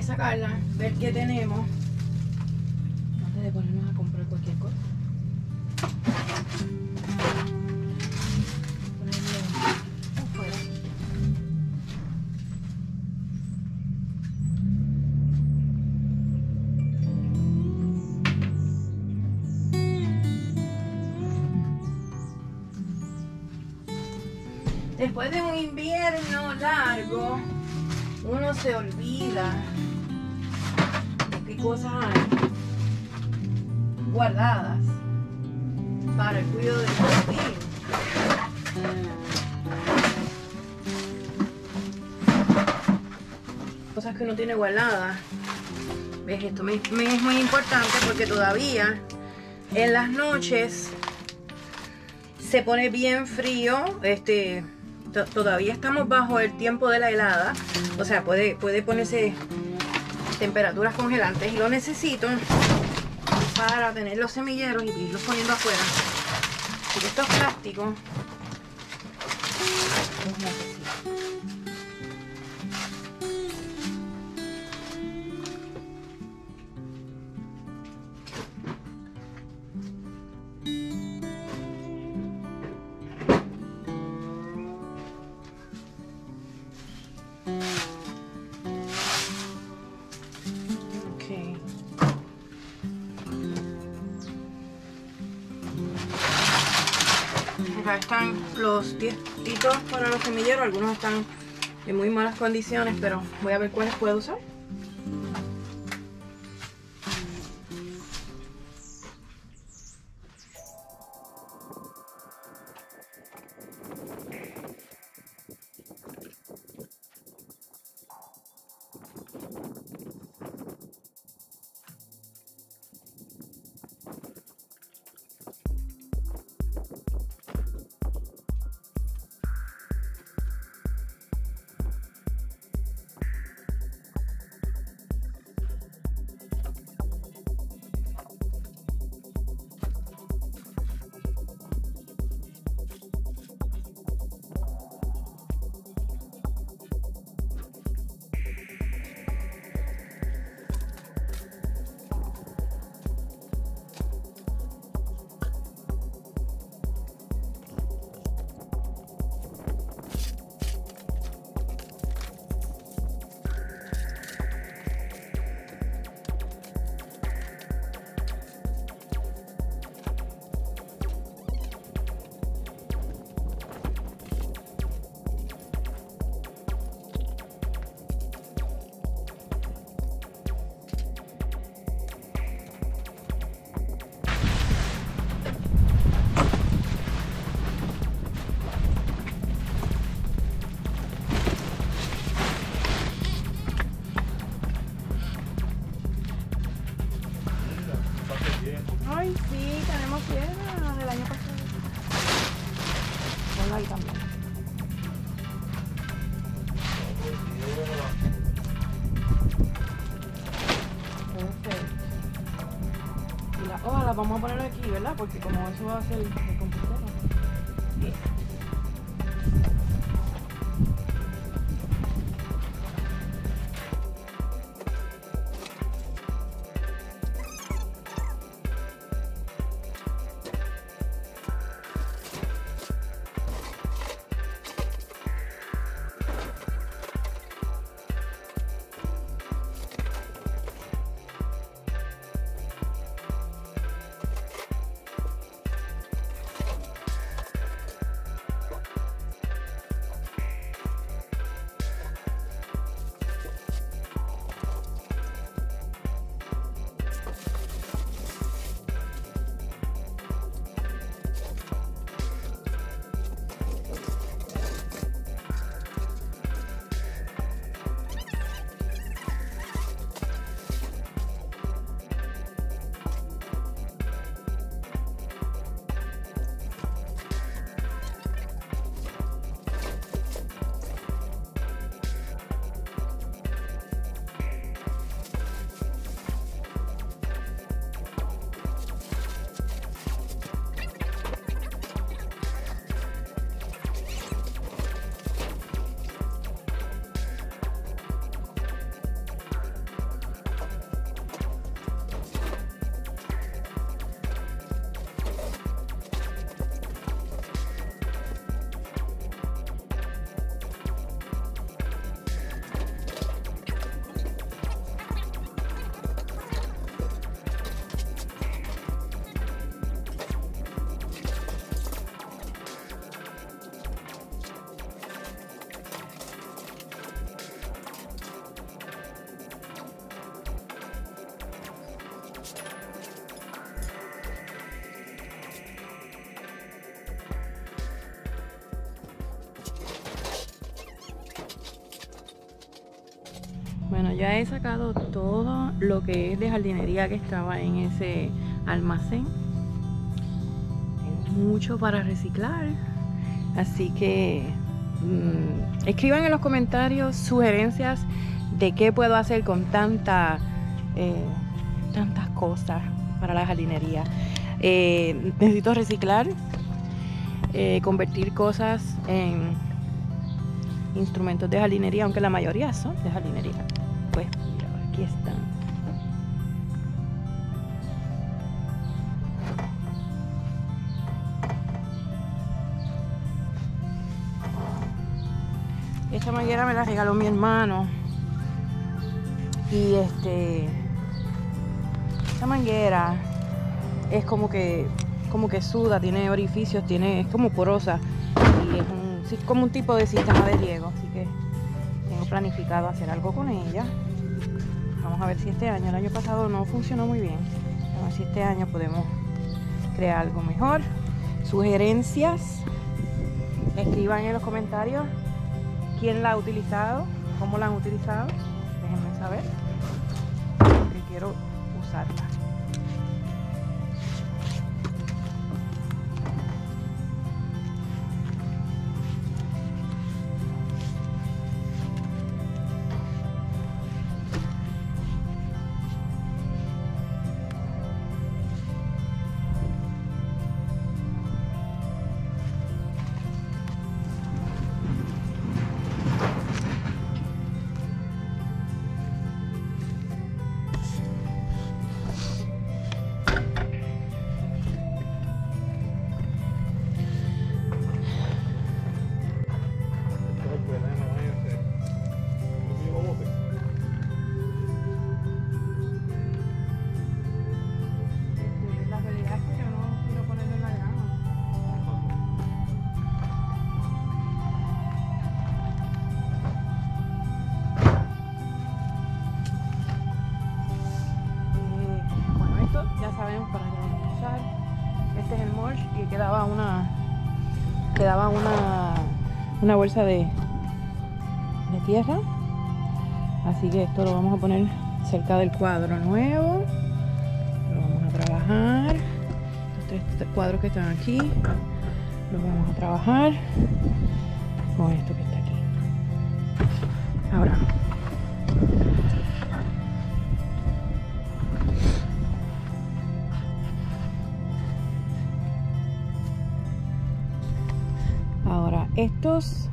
sacarla, ver qué tenemos antes de ponernos a comprar cualquier cosa. Ponerlo afuera. Después de un invierno largo, uno se olvida de qué cosas hay guardadas para el cuidado del jardín. Cosas que uno tiene guardadas. ¿Ves? Esto me es muy importante porque todavía en las noches se pone bien frío. Todavía estamos bajo el tiempo de la helada, o sea, puede ponerse temperaturas congelantes y lo necesito para tener los semilleros y irlos poniendo afuera. Así que estos plásticos los necesito. Acá están los 10 titos para los semilleros, algunos están en muy malas condiciones, pero voy a ver cuáles puedo usar. Ay, sí, tenemos piedra del año pasado. Ponla ahí también. Perfecto. Y las hojas las vamos a poner aquí, ¿verdad? Porque como eso va a ser el computador. Bien. ya he sacado todo lo que es de jardinería que estaba en ese almacén. Tengo mucho para reciclar, así que escriban en los comentarios sugerencias de qué puedo hacer con tantas cosas para la jardinería. Necesito reciclar, convertir cosas en instrumentos de jardinería, aunque la mayoría son de jardinería. Pues mira, aquí están. Esta manguera me la regaló mi hermano. Y esta manguera es como que suda, tiene orificios, es como porosa y es como un tipo de sistema de riego, así que tengo planificado hacer algo con ella. Vamos a ver si este año, el año pasado no funcionó muy bien, a ver si este año podemos crear algo mejor. Sugerencias, escriban en los comentarios quién la ha utilizado, cómo la han utilizado, déjenme saber, porque quiero usarla. Para usar. Este es el mulch y quedaba una bolsa de tierra, así que esto lo vamos a poner cerca del cuadro nuevo, lo vamos a trabajar. Estos 3 cuadros que están aquí los vamos a trabajar con esto que está aquí. Ahora estos,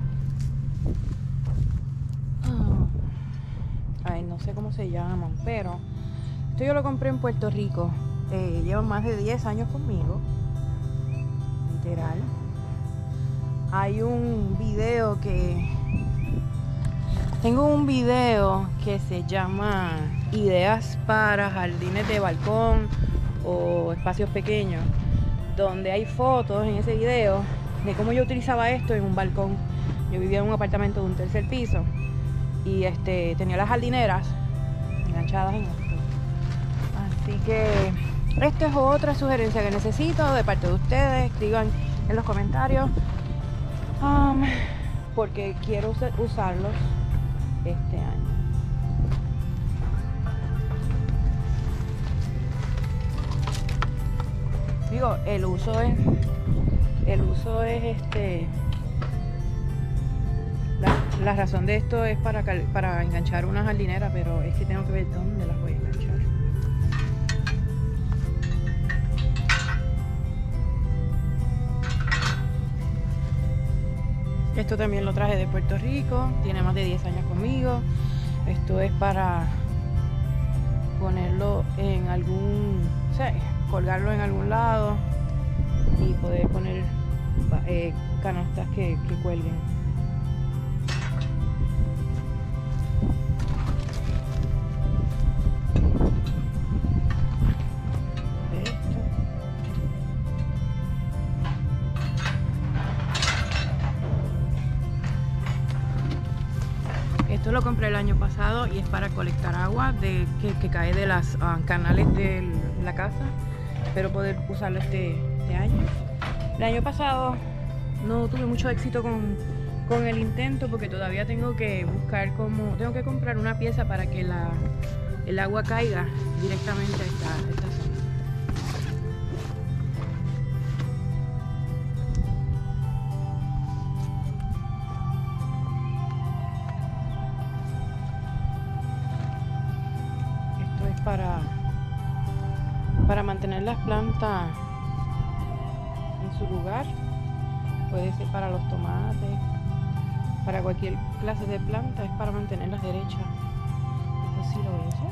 no sé cómo se llaman, pero esto yo lo compré en Puerto Rico. Llevan más de 10 años conmigo, literal. Hay un video tengo un video que se llama Ideas para jardines de balcón o espacios pequeños, donde hay fotos en ese video de cómo yo utilizaba esto en un balcón. Yo vivía en un apartamento de un 3er piso y tenía las jardineras enganchadas en esto. Así que esta es otra sugerencia que necesito de parte de ustedes. Digan en los comentarios, porque quiero usarlos este año. Digo, el uso es la razón de esto es para enganchar una jardinera, pero es que tengo que ver dónde las voy a enganchar. Esto también lo traje de Puerto Rico, tiene más de 10 años conmigo. Esto es para ponerlo en colgarlo en algún lado y poder poner canastas que cuelguen. Esto lo compré el año pasado y es para colectar agua que cae de las canales de la casa. Espero poder usarlo este año. El año pasado no tuve mucho éxito con con el intento, porque todavía tengo que buscar tengo que comprar una pieza para que el agua caiga directamente a esta zona. Esto es para mantener las plantas en su lugar. Puede ser para los tomates, para cualquier clase de planta, es para mantenerlas derechas. Esto sí lo hice.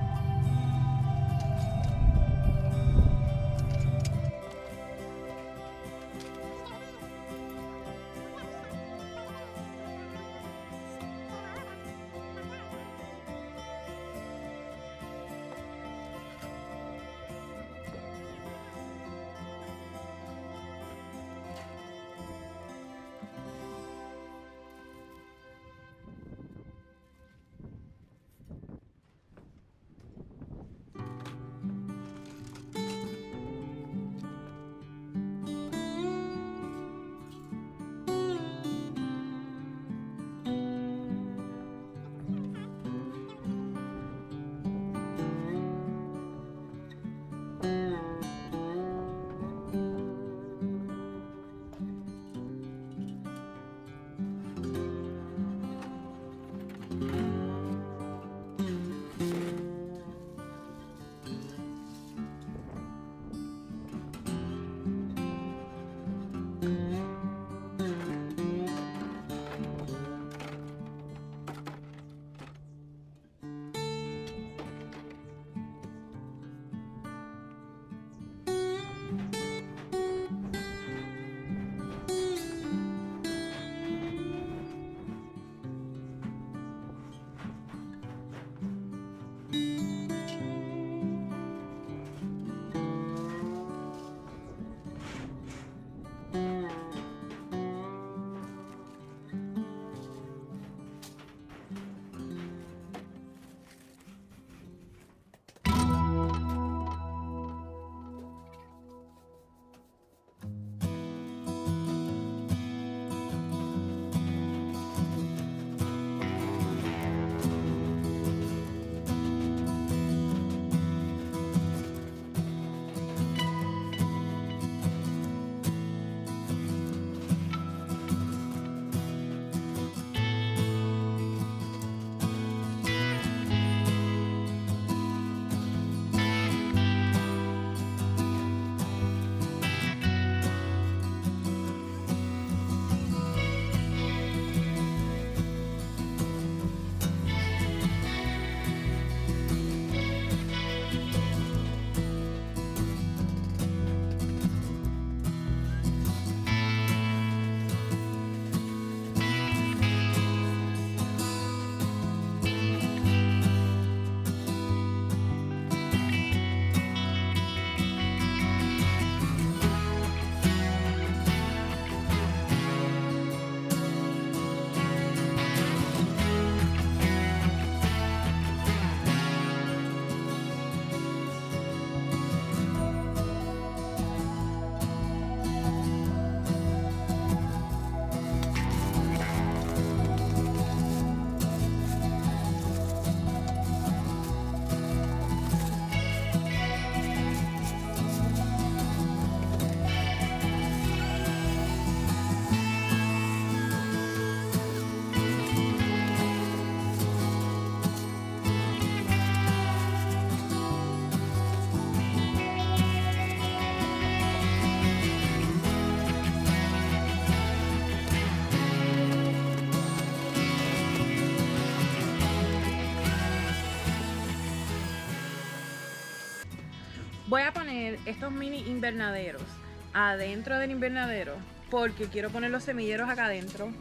Voy a poner estos mini invernaderos adentro del invernadero porque quiero poner los semilleros acá adentro.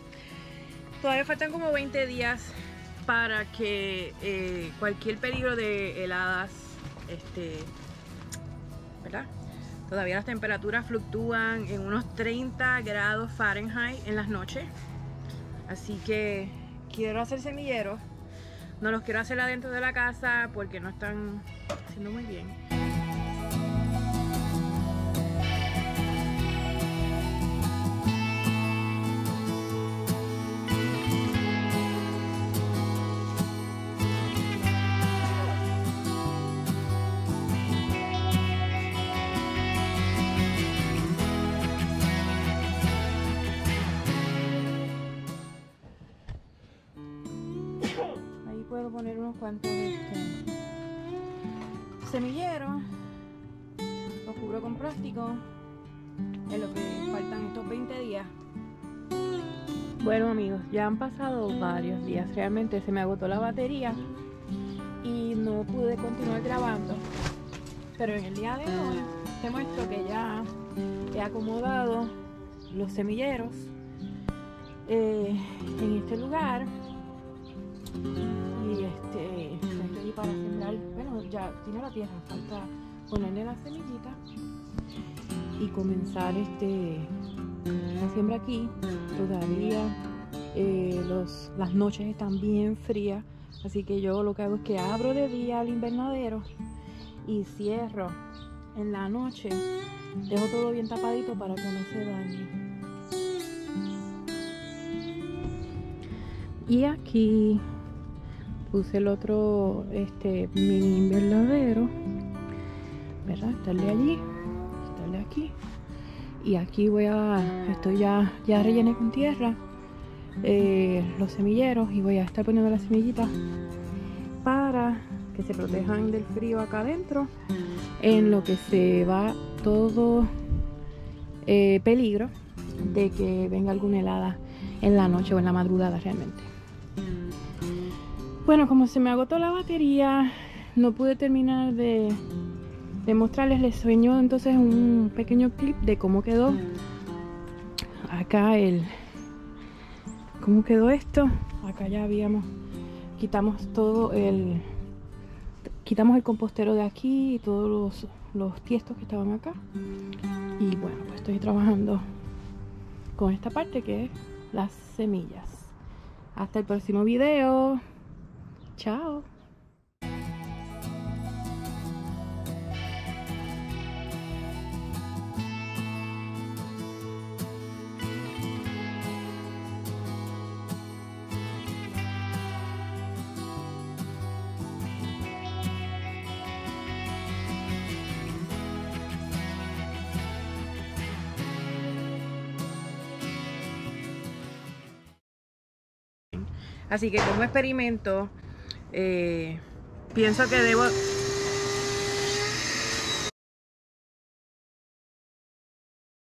Todavía faltan como 20 días para que cualquier peligro de heladas, ¿verdad? Todavía las temperaturas fluctúan en unos 30 grados Fahrenheit en las noches. Así que quiero hacer semilleros. No los quiero hacer adentro de la casa porque no están haciendo muy bien. puedo poner unos cuantos semilleros. Los cubro con plástico en lo que faltan estos 20 días. Bueno amigos, ya han pasado varios días. Realmente se me agotó la batería y no pude continuar grabando. Pero en el día de hoy te muestro que ya he acomodado los semilleros en este lugar. Y estoy ready para sembrar. Bueno, ya tiene la tierra, falta ponerle la semillita y comenzar la siembra aquí. Todavía las noches están bien frías, así que yo lo que hago es que abro de día el invernadero y cierro en la noche. Dejo todo bien tapadito para que no se dañe. Y aquí puse el otro mini invernadero, ¿verdad? Está el de allí, está el de aquí. Y aquí estoy ya rellené con tierra los semilleros y voy a estar poniendo las semillitas para que se protejan del frío acá adentro, en lo que se va todo peligro de que venga alguna helada en la noche o en la madrugada realmente. Bueno, como se me agotó la batería, no pude terminar de mostrarles. Les enseño entonces un pequeño clip de cómo quedó acá cómo quedó esto. Acá ya quitamos el compostero de aquí y todos los tiestos que estaban acá. Y bueno, pues estoy trabajando con esta parte que es las semillas. Hasta el próximo video. Chao. Así que como experimento, pienso que debo